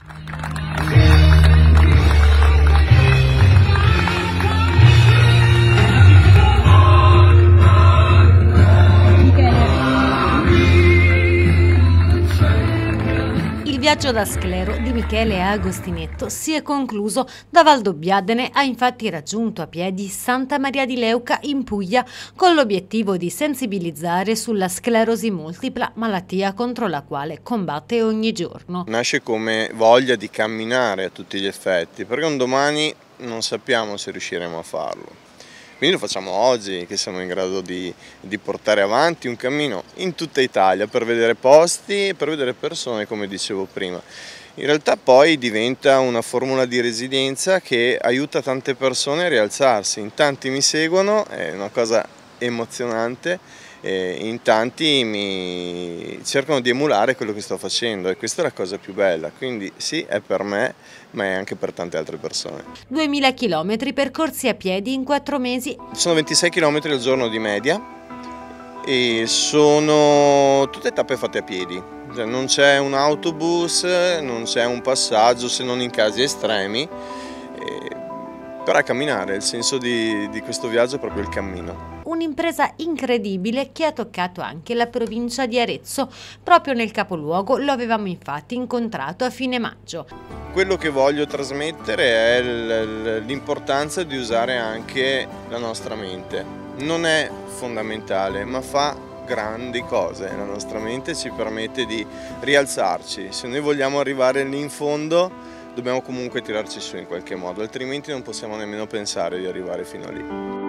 Il viaggio da Sclero di Michele Agostinetto si è concluso. Da Valdobbiadene ha infatti raggiunto a piedi Santa Maria di Leuca in Puglia con l'obiettivo di sensibilizzare sulla sclerosi multipla, malattia contro la quale combatte ogni giorno. Nasce come voglia di camminare a tutti gli effetti, perché un domani non sappiamo se riusciremo a farlo. Quindi lo facciamo oggi, che siamo in grado di portare avanti un cammino in tutta Italia per vedere posti e per vedere persone, come dicevo prima. In realtà poi diventa una formula di resilienza che aiuta tante persone a rialzarsi. In tanti mi seguono, è una cosa emozionante, e in tanti mi cercano di emulare quello che sto facendo e questa è la cosa più bella. Quindi sì, è per me, ma è anche per tante altre persone. 2000 chilometri percorsi a piedi in 4 mesi. Sono 26 km al giorno di media e sono tutte tappe fatte a piedi. Cioè, non c'è un autobus, non c'è un passaggio se non in casi estremi, però è camminare, il senso di questo viaggio è proprio il cammino. Un'impresa incredibile che ha toccato anche la provincia di Arezzo. Proprio nel capoluogo lo avevamo infatti incontrato a fine maggio. Quello che voglio trasmettere è l'importanza di usare anche la nostra mente. Non è fondamentale, ma fa grandi cose. La nostra mente ci permette di rialzarci. Se noi vogliamo arrivare lì in fondo, dobbiamo comunque tirarci su in qualche modo, altrimenti non possiamo nemmeno pensare di arrivare fino a lì.